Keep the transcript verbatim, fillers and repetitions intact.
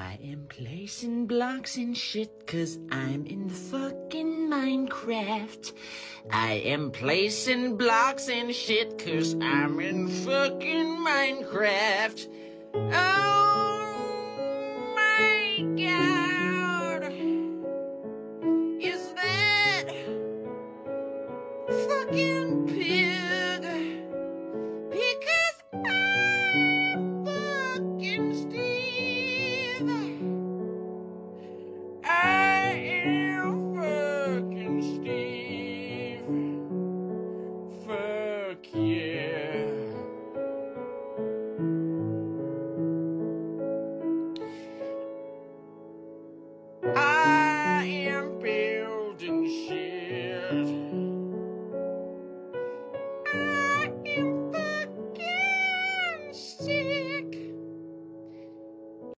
I am placing blocks and shit cause I'm in fucking Minecraft. I am placing blocks and shit cause I'm in fucking Minecraft. Oh!